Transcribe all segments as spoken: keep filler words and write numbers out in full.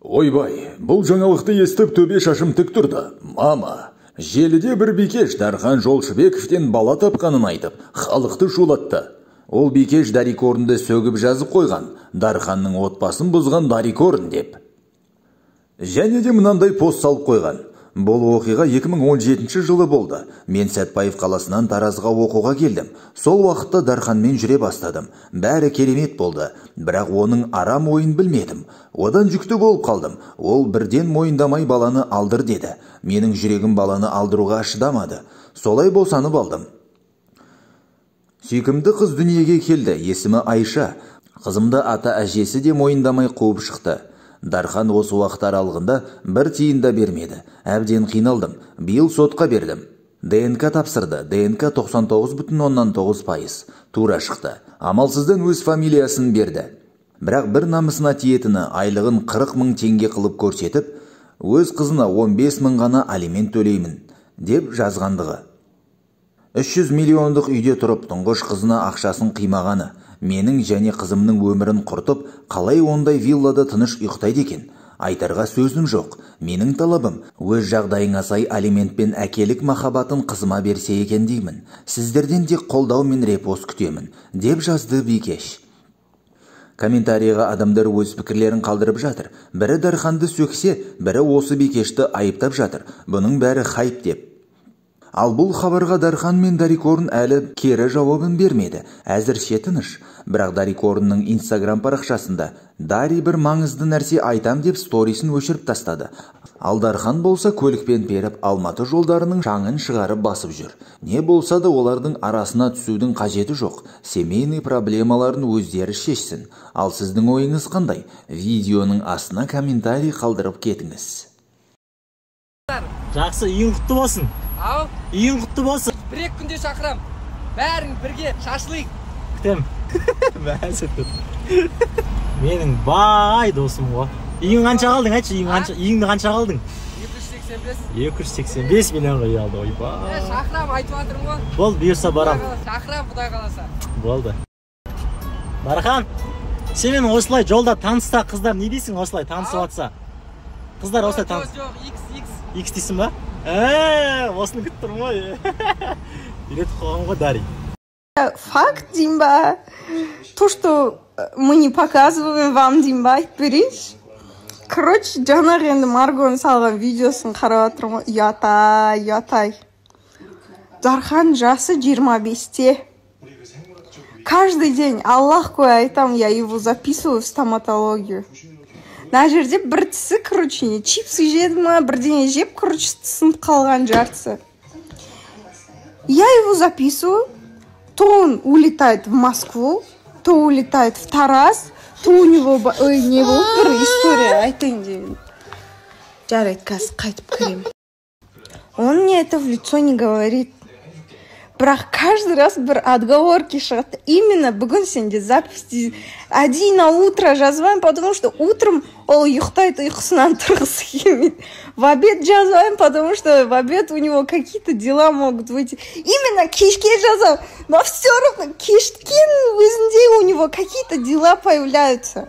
Ойбай, бұл жаңалықты естіп төбе шашым тік тұрды. Мама, желіде бір бикеш Дархан Жолшыбековтен бала тапқанын айтып, халықты шулатты. Ол бикеш Дарикорнды сөгіп жазып қойған, Дарханның отбасын бұзған Дарикорн деп. Және де мынандай пост салып қойған. Бұл оқиға екі мың он жетінші жылы болды. Мен Сәтпаев қаласынан Таразға оқуға келдім. Сол уақытта Дарханмен жүре бастадым. Бәрі керемет болды. Бірақ оның арам ойын білмедім. Одан жүкті болып қалдым. Ол бірден мойындамай баланы алдыр деді. Менің жүрегім баланы алдыруға шыдамады. Солай босанып алдым. Сүйкімді қыз дүниеге келді. Есімі Айша. Қызымды ата әжесі де мойындамай қуып шықты. Дархан осы уақыт аралығында бір тиын да бермеді. Әбден қиналдым. Биыл сотқа бердім. ДНК тапсырды. ДНК тоқсан тоғыз бүтін оннан тоғыз пайыз. Тура шықты. Амалсыздан өз фамилиясын берді. Бірақ бір намысына тиетіні айлығын қырық мың теңге қылып көрсетіп, өз қызына он бес мың ғана алимент төлеймін деп жазғандығы. үш жүз миллиондық үйде тұрып тұңғыш қызына ақшасын қимағаны, менің және қызымның өмірін құртып, қалай ондай виллада тыныш ұйықтайды екен? Айтарға сөзім жоқ. Менің талабым, өз жағдайыңа сай алиментпен әкелік махаббатын қызыма берсе екен деймін. Сіздерден тек қолдау мен репост күтемін, деп жазды бикеш. Комментарийға адамдар өз пікірлерін қалдырып жатыр. Бірі Дарханды сөксе, бірі осы бикешті айыптап жатыр. Бұның бәрі хайп деп. Ал бұл хабарға Дархан мен Дарикорн әлі кері жауабын бермеді. Әзірше тыныш. Бірақ Дарикорнның инстаграм парақшасында Дари бір маңызды нәрсе айтам деп сторисін өшіріп тастады. Ал Дархан болса көлікпен беріп Алматы жолдарының шаңын шығарып басып жүр. Не болса да олардың арасына түсудің қажеті жоқ. Семейный проблемаларын өздері шешсін. Ал сіздің ойыңыз қандай? Видеоның астына комментарий қалдырып кетіңіз. Жақсы, үйің құтты болсын. Ау? Үйің құтты болсын. Бір-екі күнде шақырам. Бәрін бірге шашлайық. Күтем. Бәсі тұр. Менің бай досым ғой. Үйің қанша қалдың, айтшы, үйіңді қанша қалдың? екі жүз сексен бес. екі жүз сексен бес миллионға үй алды, ойбай. Шақырам, айтып жатырмын ғой. Бол, бұйырса барам. Шақырам, Құдай қаласа. Болды. Дархан, сен осылай жолда таныста қыздар не дейсің, осылай танысып жатса? Қыздар осылай таныс. Жоқ, X, X. X дейсің ба? Эээ, осыны күтіп тұрмын ғой. Үйретіп қойған ғой, Дари. Факт, Димба. То, что мы не показываем вам, Димба, айтперейш. Короче, жаңағы енді Маргоның салған видеосын қарап отырмын. Ятай, ятай. Дархан жасы жиырма бесте. Каждый день, Аллах куә айтам, я его записываю в стоматологию. На жерде бір тісі, короче, чипсы жеді ма, бірдеңе жеп, короче, сынып қалған жартысы. Я его записываю, то он улетает в Москву, то улетает в Тараз, то у него... Ой, не был бір история, айтайын деймін. Жарайды, қазір қайтып кірем. Он мне это в лицо не говорит. Бірақ каждый раз бір отговорки шығады. Именно бүгін сенде запись один на утро жазбаймын, потому что утром ол ұйықтайды, ұйқысынан тұрғысы келмейді. В обед жазбаймын, потому что в обед у него какие-то дела могут выйти. Именно кешке жазам, но все равно кештен өзінде у него какие-то дела появляются.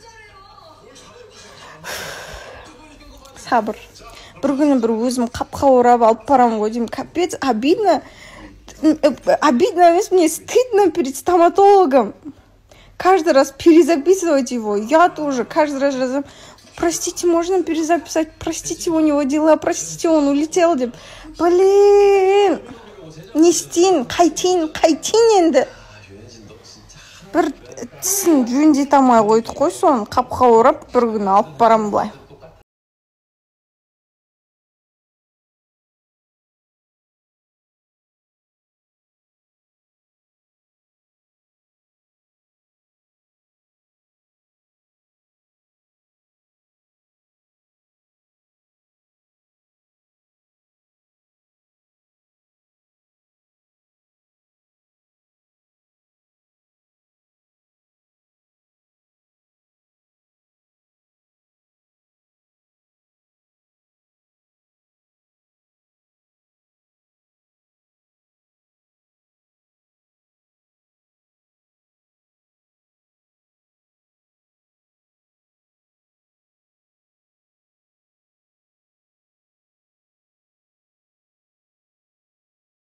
Сабыр. Бір күні бір өзім қапқа орап алып барам ғой деймін. Капец, обидно. Обидно, мне стыдно перед стоматологом. Каждый раз перезаписывать его. Я тоже каждый раз раз. Простите, можно перезаписать? Простите, у него дела. Простите, он улетел. Блин. Нестин, қайтейін, қайтейін енді. Бір тісін жөндете алмай қойды ғой, соны қапқа орап бір күні алып барам былай.